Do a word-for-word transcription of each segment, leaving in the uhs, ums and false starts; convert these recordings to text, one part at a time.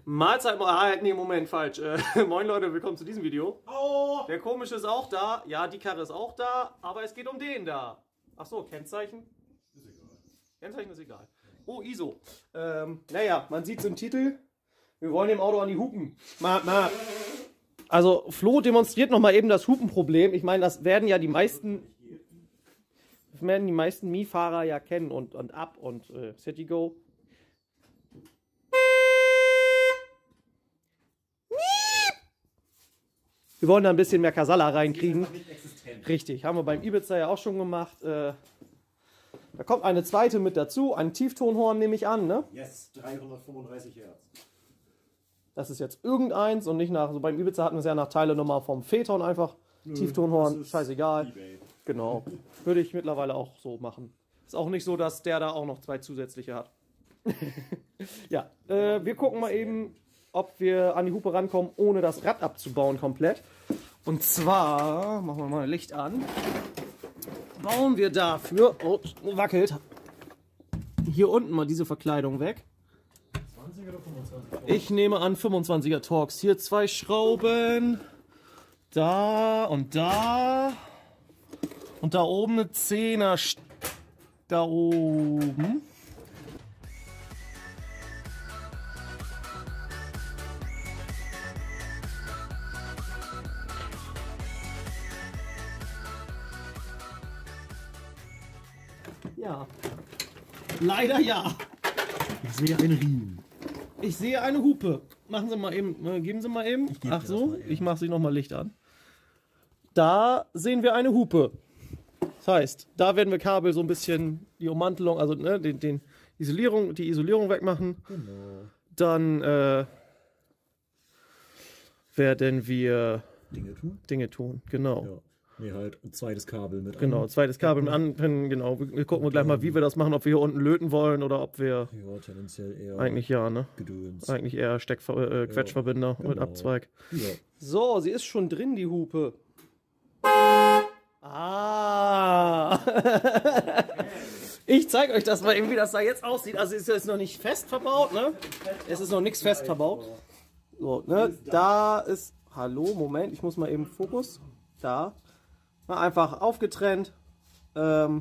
Mahlzeit, ah, nee, Moment, falsch. Äh, moin Leute, willkommen zu diesem Video. Oh. Der komische ist auch da. Ja, die Karre ist auch da, aber es geht um den da. Ach so, Kennzeichen? Ist egal. Kennzeichen ist egal. Oh, I S O. Ähm, naja, man sieht es im Titel. Wir wollen dem Auto an die Hupen. Ma, ma. Also, Flo demonstriert nochmal eben das Hupenproblem. Ich meine, das werden ja die meisten... Das werden die meisten Mii-Fahrer ja kennen und, und ab und äh, City Go. Wir wollen da ein bisschen mehr Kasala reinkriegen. Richtig, haben wir beim Ibiza ja auch schon gemacht. Äh, da kommt eine zweite mit dazu, ein Tieftonhorn nehme ich an, ne? Yes, dreihundertfünfunddreißig Hertz. Das ist jetzt irgendeins und nicht nach, so beim Ibiza hatten wir es ja nach Teilenummer vom Phaeton einfach. Nö, Tieftonhorn, scheißegal. eBay. Genau, würde ich mittlerweile auch so machen. Ist auch nicht so, dass der da auch noch zwei zusätzliche hat. Ja, äh, wir gucken mal eben, ob wir an die Hupe rankommen, ohne das Rad abzubauen komplett. Und zwar, machen wir mal Licht an, bauen wir dafür, oh, wackelt, hier unten mal diese Verkleidung weg. zwanzig oder fünfundzwanzig? Ich nehme an fünfundzwanziger Torx. Hier zwei Schrauben, da und da und da oben eine Zehner, da oben. Ja. Leider ja. Ich sehe einen Riemen. Ich sehe eine Hupe. Machen Sie mal eben, äh, geben Sie mal eben. Ach so, ich mache Sie noch mal Licht an. Da sehen wir eine Hupe. Das heißt, da werden wir Kabel so ein bisschen die Ummantelung, also ne, den, den Isolierung, die Isolierung wegmachen. Genau. Dann äh, werden wir Dinge tun. Dinge tun. Genau. Ja. Nee, halt ein zweites Kabel mit Genau, an. zweites Kabel mit an. Genau, wir gucken wir gleich mal, wie wir das machen, ob wir hier unten löten wollen oder ob wir... Ja, tendenziell eher Eigentlich ja, ne? Gedöns. Eigentlich eher Steck äh, Quetschverbinder Ja, mit genau. Abzweig. Ja. So, sie ist schon drin, die Hupe. Ah! Ich zeige euch das mal eben, wie das da jetzt aussieht. Also es ist noch nicht fest verbaut, ne? Es ist noch nichts fest verbaut. So, ne? Da ist... Hallo, Moment, ich muss mal eben Fokus. Da. Na, einfach aufgetrennt. Ähm,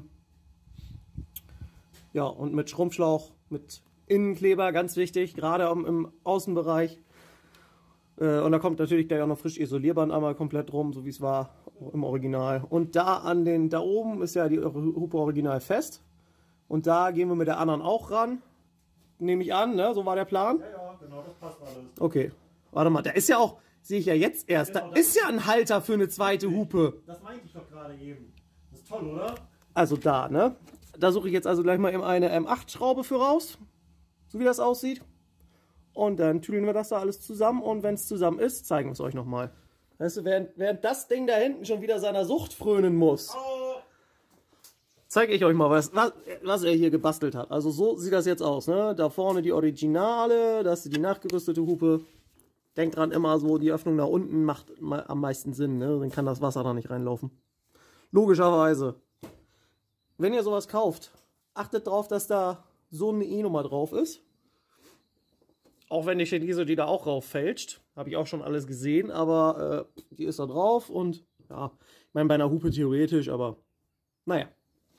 ja, und mit Schrumpfschlauch, mit Innenkleber, ganz wichtig, gerade im, im Außenbereich. Äh, und da kommt natürlich gleich auch noch frisch Isolierband einmal komplett rum, so wie es war im Original. Und da an den, da oben ist ja die Hupe original fest. Und da gehen wir mit der anderen auch ran. Nehme ich an, ne? So war der Plan. Ja, ja, genau, das passt alles. Okay. Warte mal, da ist ja auch, sehe ich ja jetzt erst, da ist ja ein Halter für eine zweite Hupe. Das meinte ich doch gerade eben. Das ist toll, oder? Also da, ne? Da suche ich jetzt also gleich mal eben eine M acht Schraube für raus. So wie das aussieht. Und dann tüdeln wir das da alles zusammen. Und wenn es zusammen ist, zeigen wir es euch nochmal. Weißt du, während, während das Ding da hinten schon wieder seiner Sucht frönen muss, Oh. zeige ich euch mal, was, was, was er hier gebastelt hat. Also so sieht das jetzt aus, ne? Da vorne die Originale, das ist die nachgerüstete Hupe. Denkt dran, immer so, die Öffnung nach unten macht am meisten Sinn, ne? Dann kann das Wasser da nicht reinlaufen. Logischerweise. Wenn ihr sowas kauft, achtet darauf, dass da so eine E-Nummer drauf ist. Auch wenn die Chinese die da auch rauffälscht. Habe ich auch schon alles gesehen, aber äh, die ist da drauf und ja, ich meine bei einer Hupe theoretisch, aber naja.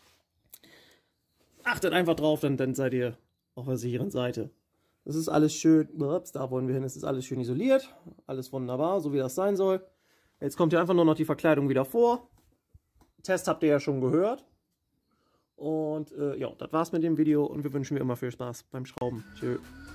Achtet einfach drauf, dann, dann seid ihr auf der sicheren Seite. Das ist alles schön, ups, da wollen wir hin, es ist alles schön isoliert, alles wunderbar, so wie das sein soll. Jetzt kommt hier einfach nur noch die Verkleidung wieder vor. Test habt ihr ja schon gehört. Und äh, ja, das war's mit dem Video und wir wünschen wie immer viel Spaß beim Schrauben. Tschö.